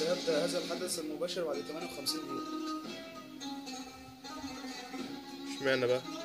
سيبدأ هذا الحدث المباشر بعد 58 دقيقة. اشمعنى بقى؟